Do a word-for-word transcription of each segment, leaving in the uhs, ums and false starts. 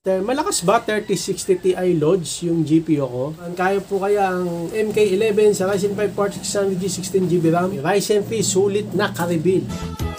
Malakas ba thirty sixty Ti loads yung G P U ko? Kaya po kaya ang M K eleven sa Ryzen five forty-six hundred G sixteen G B RAM? Ryzen three sulit na ka-reveal.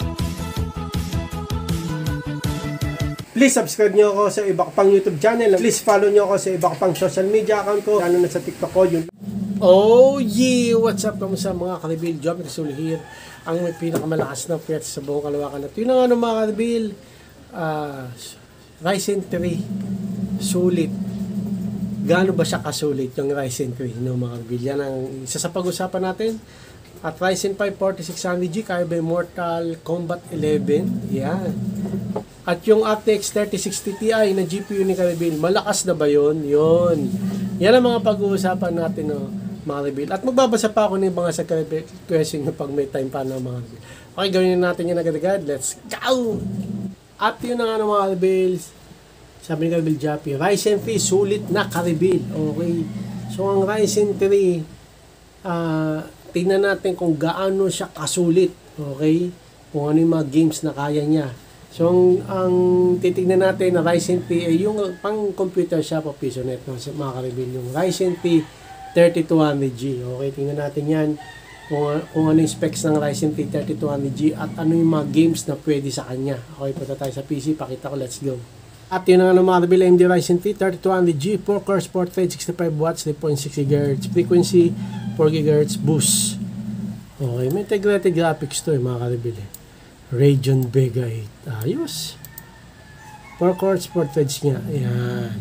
Please subscribe nyo ako sa iba ko pang YouTube channel. Please follow nyo ako sa iba ko pang social media account ko. Lalo na sa TikTok ko. Yun. Oh yeah! What's up? Kamusta mga ka-reveal? Job Rasul here. Ang may pinakamalakas na piyat sa buong kalawakan natin. Yun na nga ng mga ka-reveal. Uh, Ryzen three. Sulit. Gaano ba siya kasulit yung Ryzen three? No, mga ka-reveal. Yan ang isa sa pag-usapan natin. At Ryzen five forty-six hundred G, kaya ba Mortal Kombat eleven? Yan. At yung R T X thirty sixty Ti na G P U ni ka-reveal, malakas na ba yun? Yun. Yan ang mga pag-uusapan natin, no, mga reveal. At magbabasa pa ako ng mga sa question nyo pag may time pa na mga reveal. Okay, gawin natin yan agad-agad. Let's go! At yun na nga ng mga reveals. Sabi ni ka-reveal Jappy, Ryzen three sulit na ka-reveal. Okay. So ang Ryzen three, ah, uh, tingnan natin kung gaano siya kasulit. Okay? Kung ano yung mga games na kaya niya. So, ang, ang titignan natin na Ryzen three ay yung pang computer shop o PisoNet, no, mga ka-reveal, yung Ryzen three thirty-two hundred G. Okay, tingnan natin yan kung, kung ano yung specs ng Ryzen three thirty-two hundred G at ano yung mga games na pwede sa kanya. Okay, punta tayo sa P C, pakita ko, let's go. At yun ang mga ka-reveal, A M D Ryzen three thirty-two hundred G, four core sport thread, sixty-five watts, three point six gigahertz, frequency, four gigahertz, boost. Okay, may integrated graphics to eh, mga ka-reveal eh. Radeon Vega eight. Ayos. four core sport threads niya. Ayan.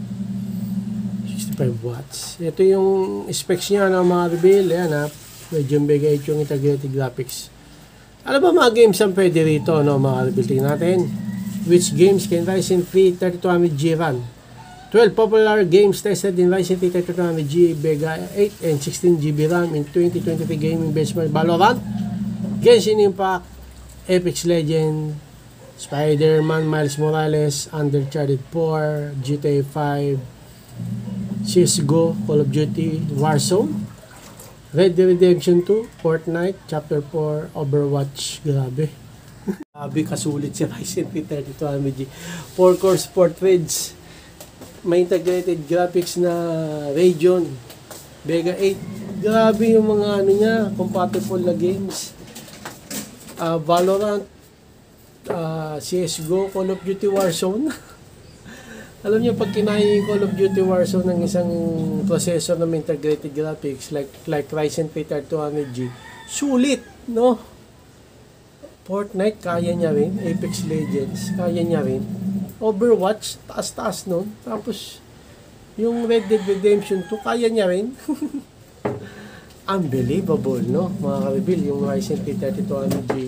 sixty-five watts. Ito yung specs niya ng mga reveal. Ayan ha. Radeon Vega eight yung integrated graphics. Ano ba mga games ang pwede rito, no, mga reveal? Tingnan natin. Which games can Ryzen three thirty-two hundred G run? twelve popular games tested in Ryzen three thirty-two hundred G Vega eight and sixteen G B RAM in twenty twenty-three gaming benchmark. Valorant, Genshin Impact, Apex Legends, Spider-Man, Miles Morales, Uncharted four, G T A five, C S G O, Call of Duty, Warzone, Red Dead Redemption two, Fortnite, Chapter four, Overwatch. Grabe. Grabe kasulit si Ryzen three thirty-two hundred G. four core sport threads. May integrated graphics na Radeon Vega eight. Grabe yung mga ano niya, compatible na games. Uh, Valorant, uh, C S G O, Call of Duty Warzone. Alam niyo, pag kinaya yung Call of Duty Warzone ng isang processor na may integrated graphics like like Ryzen three thirty-two hundred G, sulit, no? Fortnite, kaya niya rin. Apex Legends, kaya niya rin. Overwatch, taas-taas nun. Tapos, yung Red Dead Redemption two, kaya niya rin. Unbelievable, no? Mga ka-reveal, yung Ryzen three thirty-two hundred G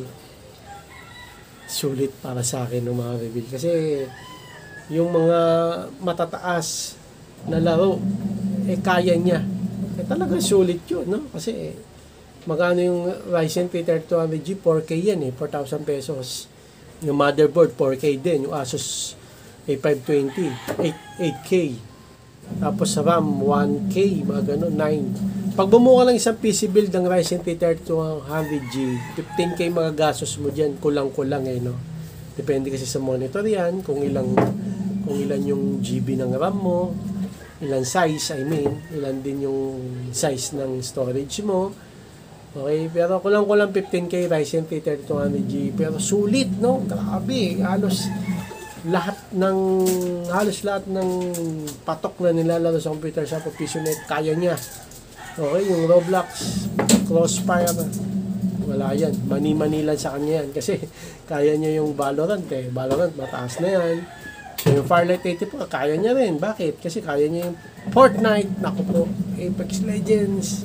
sulit para sa akin ng mga reveal. Kasi yung mga matataas na laro, eh kaya niya. Eh talaga sulit yun, no? Kasi eh, magkano yung Ryzen three thirty-two hundred G? four K yan eh, four thousand pesos. Yung motherboard, four K din. Yung Asus A five twenty, eight K. Tapos sa RAM, one K, mga gano'n, nine. Pag bumuka ng isang P C build ng Ryzen three thirty-two hundred G, fifteen K mga gastos mo dyan, kulang-kulang eh, no? Depende kasi sa monitor yan, kung ilang, kung ilan yung G B ng RAM mo, ilan size, I mean, ilan din yung size ng storage mo. Okay, pero kulang-kulang fifteen K Ryzen three thirty-two hundred G, pero sulit, no? Grabe, halos lahat ng halos lahat ng patok na nilalaro sa computer sa PisoNet, kaya niya. Okay, yung Roblox, Crossfire, wala yan. Mani-manilan sa kanya yan. Kasi kaya niya yung Valorant eh. Valorant, mataas na yan. So, yung Firelight eighty-four, kaya niya rin. Bakit? Kasi kaya niya yung Fortnite, naku po, Apex Legends,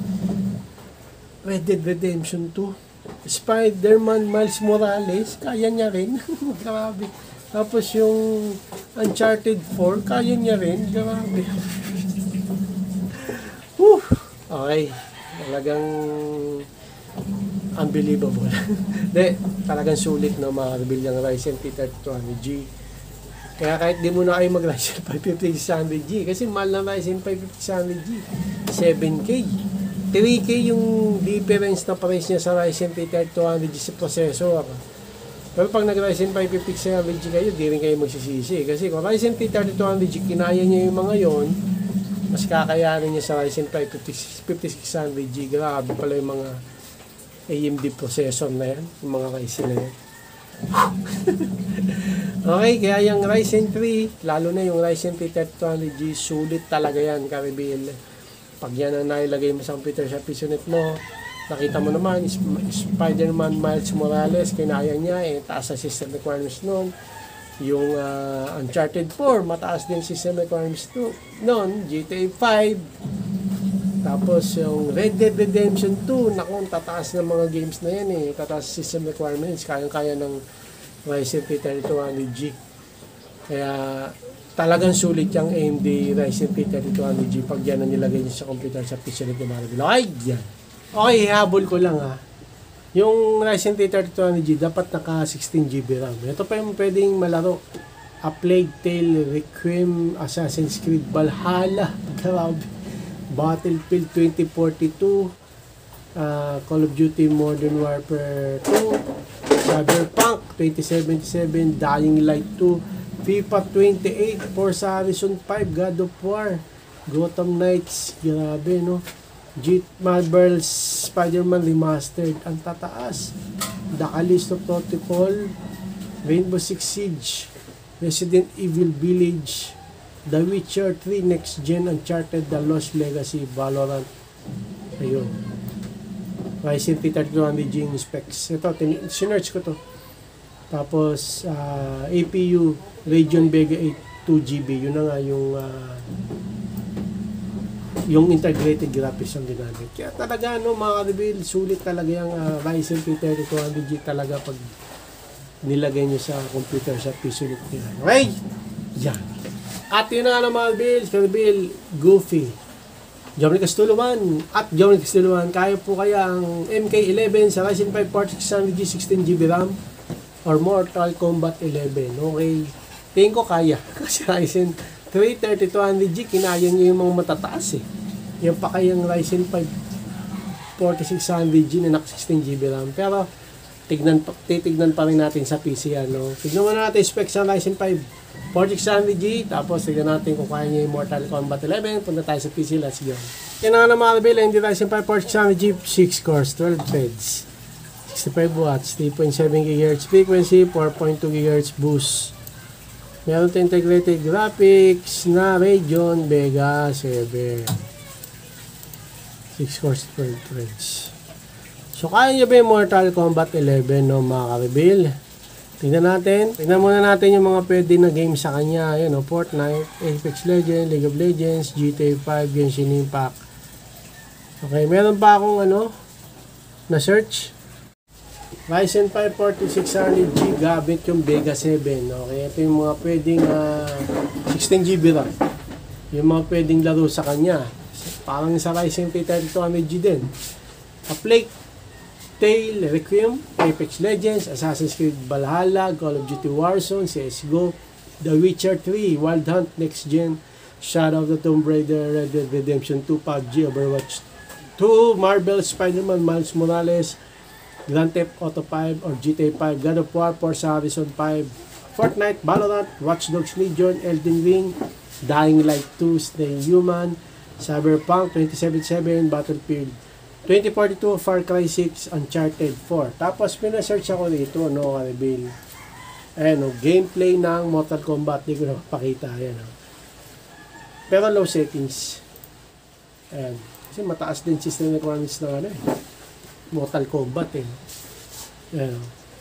Red Dead Redemption two, Spider-Man, Miles Morales, kaya niya rin. Grabe. Tapos yung Uncharted four, kaya niya rin. Grabe. Whew. Okay, talagang unbelievable. De, talagang sulit na mga reveal ng Ryzen three thirty-two hundred G. Kaya kahit di mo na kayo mag-Ryzen five fifty-six hundred G, kasi mahal na Ryzen five fifty-six hundred G, seven K. three K yung difference na price niya sa Ryzen three thirty-two hundred G sa processor. Pero pag nag-Ryzen five fifty-six hundred G kayo, di rin kayo magsisisi. Kasi kung Ryzen thirty-two hundred G, kinaya niya yung mga yon, mas kakayanin niya sa Ryzen five fifty-six hundred G. Grabe pala yung mga A M D processor na yan, yung mga Ryzen na yan. Okay, kaya yung Ryzen three, lalo na yung Ryzen three thirty-two hundred G, sulit talaga yan, Karibil. Pag yan ang nailagay mo sa computer sa P C net mo, nakita mo naman, Spider-Man Miles Morales, kinaya niya, eh, taas sa system requirements nun. Yung uh, Uncharted four, mataas din system requirements nun. G T A five, tapos yung Red Dead Redemption two, naku, tataas ng mga games na yan eh, tataas system requirements, kayang-kaya ng Ryzen three thirty-two hundred G. Kaya talagang sulit yung A M D Ryzen three thirty-two hundred G pag yan ang nilagay niya sa computer sa P C net ni Marvel. Ay, yan. Okay, habol ko lang ha. Yung Ryzen three thirty-two hundred G dapat naka sixteen G B RAM. Ito pa yung pwedeng malaro. A Plague Tale, Requiem, Assassin's Creed Valhalla, grabe. Battlefield twenty forty-two, uh, Call of Duty Modern Warfare two, Cyberpunk twenty seventy-seven, Dying Light two, FIFA twenty-eight, Forza Horizon five, God of War, Gotham Knights, grabe no. G Marvel's Spider-Man Remastered, ang tataas. The Callisto Protocol, Rainbow Six Siege, Resident Evil Village, The Witcher three Next Gen, Uncharted, The Lost Legacy, Valorant. Ayun. Ryzen three thirty-two hundred G specs. Ito, sinerch ko to. Tapos, uh, A P U, Radeon Vega eight two G B. Yun na nga yung uh, yung integrated graphics ang ginamit. Kaya talaga, no, mga ka-reveal, sulit talaga yung uh, Ryzen three thirty-two hundred G talaga pag nilagay nyo sa computer sa P C net nila. Okay? Yan. At yun na nga mga ka-reveal, ka-reveal, Goofy, Jomny Castuluan, at Jomny Castuluan, kaya po kaya ang M K eleven sa Ryzen five forty-six hundred G sixteen G B RAM or Mortal Kombat eleven. Okay? Tingin ko kaya. Kasi Ryzen three thirty-two hundred G, kinaya nyo yung mga matataas eh. Yung pa kayang Ryzen five forty-six hundred G na naka sixteen G B RAM. Pero, tignan, titignan pa rin natin sa P C yan. No? Tignan mo natin specs sa Ryzen five forty-six hundred G. Tapos, tignan natin kung kaya nyo yung Mortal Kombat eleven. Punta tayo sa P C. Let's go. Yan na nga na mga kabila. Hindi Ryzen five forty-six hundred G, six cores, twelve threads, sixty-five watts, three point seven gigahertz frequency, four point two gigahertz boost. Meron tayong integrated graphics na Radeon Vega seven. six cores, twelve threads. So, kaya nyo ba yung Mortal Kombat eleven, no, mga ka-reveal? Tingnan natin. Tingnan muna natin yung mga pwede na games sa kanya. Ayan, no, Fortnite, Apex Legends, League of Legends, G T A five, Genshin Impact. Okay, meron pa akong ano, na search. Ryzen five forty-six hundred G, gamit yung Vega seven. Okay, ito yung mga pwedeng uh, sixteen G B RAM. Yung mga pwedeng laro sa kanya. Parang sa Ryzen three thirty-two hundred G din. A Plague Tale, Requiem, Apex Legends, Assassin's Creed Valhalla, Call of Duty Warzone, C S G O, The Witcher three, Wild Hunt, Next Gen, Shadow of the Tomb Raider, Red Dead Redemption two, P U B G, Overwatch two, Marvel, Spider-Man, Miles Morales, Grand Theft Auto five or G T A five, God of War, Forza Horizon five, Fortnite, Valorant, Watch Dogs Legion, Elden Ring, Dying Light two, Stay Human, Cyberpunk twenty seventy-seven, Battlefield twenty forty-two, Far Cry six, Uncharted four. Tapos pina-search ako dito, no, ka-reveal. Ayan, no, gameplay ng Mortal Kombat. Hindi ko na pakita. Ayan, no. Pero low settings. Ayan. Kasi mataas din system requirements ng ano eh. Mortal Kombat eh. Ayan.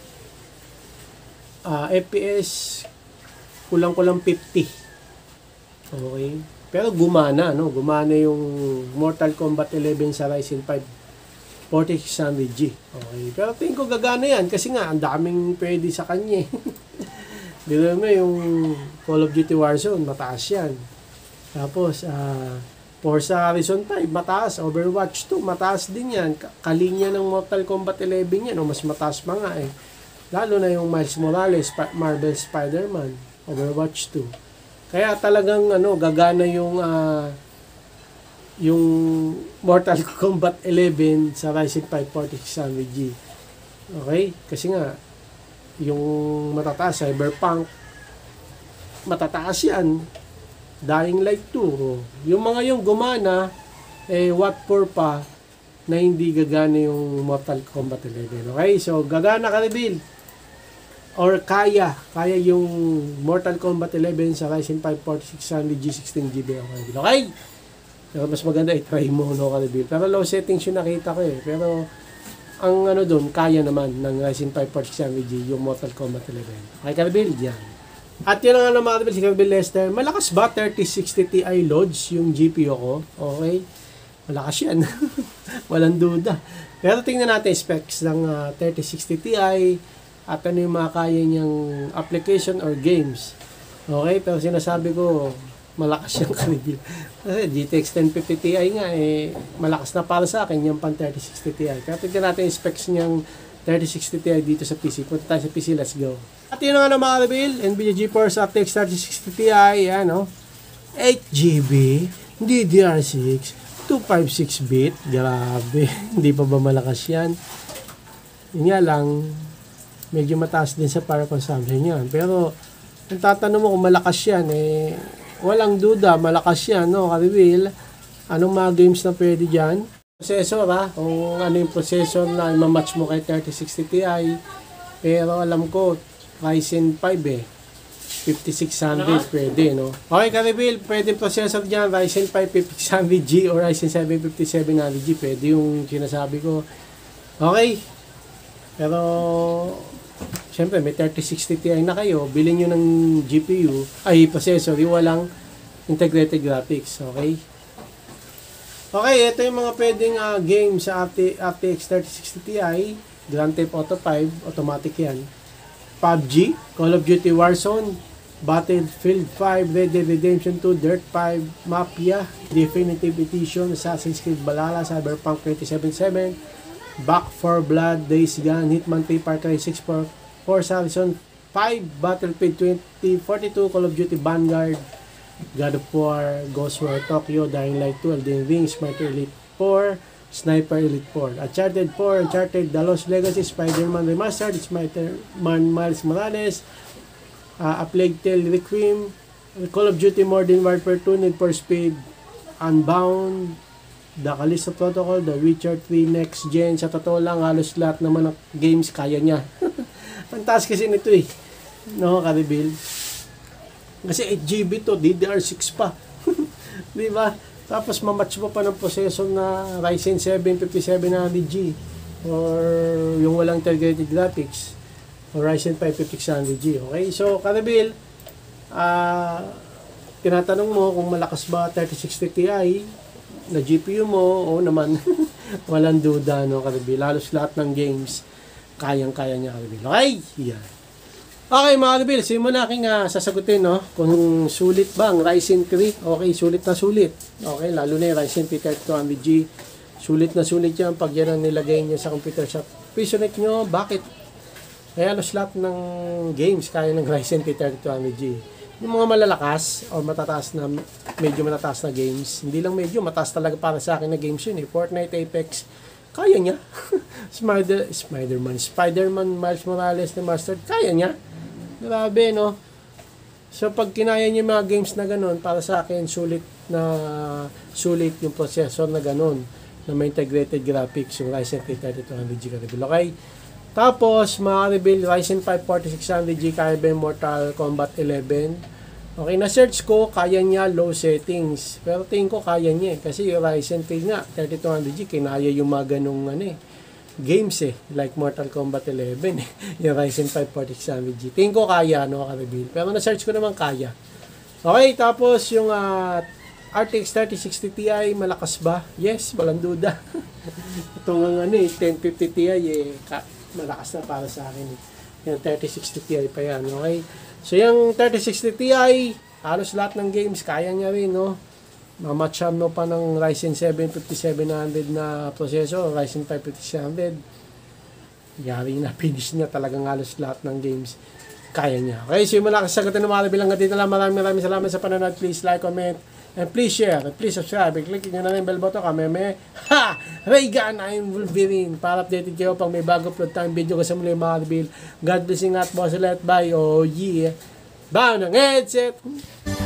Uh, F P S kulang-kulang fifty. Okay. Pero gumana, no? Gumana yung Mortal Kombat eleven sa Ryzen five forty-six hundred G. Okay. Pero tingin ko gagana yan kasi nga ang daming pwede sa kanya. Di ba mo yung Call of Duty Warzone, mataas yan. Tapos, ah, uh, Forza Horizon five, mataas. Overwatch two, mataas din yan. Kalinya ng Mortal Kombat eleven yan, o mas mataas pa nga eh. Lalo na yung Miles Morales, Marvel Spider-Man, Overwatch two. Kaya talagang ano, gagana yung uh, yung Mortal Kombat eleven sa Ryzen five forty-six hundred G. Okay? Kasi nga yung matataas, Cyberpunk, matataas yan. Dying Light two. Yung mga yung gumana, eh, what for pa, na hindi gagana yung Mortal Kombat eleven. Okay? So, gagana ka reveal. Or kaya, kaya yung Mortal Kombat eleven sa Ryzen five forty-six hundred G sixteen G B. Okay? Okay? Pero mas maganda i-try mo, no, ka-reveal. Pero low settings yung nakita ko eh. Pero, ang ano doon, kaya naman ng Ryzen five forty-six hundred G yung Mortal Kombat eleven. Okay, ka-reveal? Yan. At yun ang ano mga ka-reveal, si ka-reveal Lester. Malakas ba thirty sixty Ti loads yung G P U ko? Okay. Malakas yan. Walang duda. Pero tingnan natin specs ng uh, thirty sixty Ti at ano yung mga kaya niyang application or games. Okay, pero sinasabi ko, malakas yung ka-reveal. Kasi G T X ten fifty Ti nga, eh, malakas na para sa akin yung pang thirty sixty Ti. Pero tingnan natin yung specs niyang thirty sixty Ti dito sa P C. Punta tayo sa P C, let's go. At yun nga na mga ka-reveal, NVIDIA GeForce R T X thirty sixty Ti, yan o. eight G B, D D R six, two fifty-six bit, grabe, hindi pa ba malakas yan? Yun nga lang, medyo mataas din sa power consumption yan. Pero, kung tatanong mo kung malakas yan, eh, walang duda, malakas yan, no, ka-reveal. Anong mga games na pwede dyan? Processor, ha, kung ano yung processor na mamatch mo kay thirty sixty Ti, pero alam ko, Ryzen five eh, fifty-six hundred pwede, no? Okay, ka-reveal, pwede yung processor dyan, Ryzen five fifty-six hundred G or Ryzen seven fifty-seven hundred G, pwede yung sinasabi ko. Okay, pero syempre may thirty sixty Ti na kayo, bilhin nyo ng G P U, ay processor, yung walang integrated graphics, okay? Okay, ito yung mga pwedeng uh, game sa R T X thirty sixty Ti, Grand Theft Auto five, automatic yan. P U B G, Call of Duty Warzone, Battlefield five, Red Dead Redemption two, Dirt five, Mafia, Definitive Edition, Assassin's Creed Valhalla, Cyberpunk twenty seventy-seven, Back four Blood, Days Gone, Hitman three, Far Cry six, Forza Horizon five, Battlefield twenty forty-two, Call of Duty Vanguard, God of War, Ghostwire Tokyo, Dying Light two, Elden Ring, Sniper Elite four, Sniper Elite four, Uncharted four, Uncharted The Lost Legacy, Spider-Man Remastered, Spider-Man Miles Morales, uh, A Plague Tale Requiem, Call of Duty Modern Warfare two, Need for Speed Unbound, The Callisto Protocol, The Witcher three Next Gen. Sa totoo lang, halos lahat naman ng games kaya niya. Fantastic kasi nito eh, no, ka-reveal. Kasi eight G B to, D D R six pa. Di ba? Tapos mamatch mo pa ng processor na Ryzen seven fifty-seven hundred G or yung walang integrated graphics or Ryzen five fifty-six hundred G. Okay? So, ka-reveal, ah, uh, tinatanong mo kung malakas ba thirty sixty Ti na G P U mo, o naman, walang duda, no, ka-reveal. Halos lahat ng games, kayang-kaya niya, ka-reveal. Okay? Yan. Okay, mga ka-reveal, simulan natin uh, sasagutin, no, kung sulit ba ang Ryzen three. Okay, sulit na sulit. Okay, lalo na yung Ryzen three thirty-two hundred G. Sulit na sulit yan pag yan ang nilagay niya sa computer shop. Pisonet nyo, bakit? Kaya halos lahat ng games kaya ng Ryzen three thirty-two hundred G. Yung mga malalakas o matataas na, medyo matataas na games, hindi lang medyo, mataas talaga para sa akin na games yun eh. Fortnite, Apex, kaya niya. Spider, Spider-Man, Spider-Man, Miles Morales na Mastered, kaya niya. Grabe, no? So, pag kinaya niyo yung mga games na ganun, para sa akin, sulit na, sulit yung processor na ganun, na may integrated graphics, yung Ryzen three thirty-two hundred G ka-reveal. Okay? Tapos, mga-reveal, Ryzen five forty-six hundred G, kaya ba yung Mortal Kombat eleven? Okay, na-search ko, kaya niya low settings. Pero tingin ko, kaya niya eh. Kasi yung Ryzen three nga, thirty-two hundred G, kinaya yung mga ganung, ano eh, games eh, like Mortal Kombat eleven eh, yung Ryzen five forty-six hundred G. Tingin ko kaya, no, ka-reveal. Pero na-search ko naman kaya. Okay, tapos yung uh, R T X thirty sixty Ti, malakas ba? Yes, walang duda. Ito nga ano eh, ten fifty Ti eh, malakas na para sa akin eh. Yung thirty sixty Ti pa yan, okay? So yung thirty sixty Ti, halos lahat ng games, kaya niya rin, no? Mamatchan mo pa ng Ryzen seven fifty-seven hundred na processor, Ryzen five fifty-six hundred. Yari na, finish na talagang halos lahat ng games. kaya niya. Okay, so yung mula kasagutan ng mga bilang dito lang. Maraming maraming salamat sa panonood. Please like, comment, and please share. And please subscribe. Click nyo na rin yung bell button. Kami may, ha! Reagan, I'm Wolverine. Para updated kayo pag may bago upload tayong video kasi muli mga reveal. God bless you at boss ulit. Bye. Oh yeah. Bow ng headset.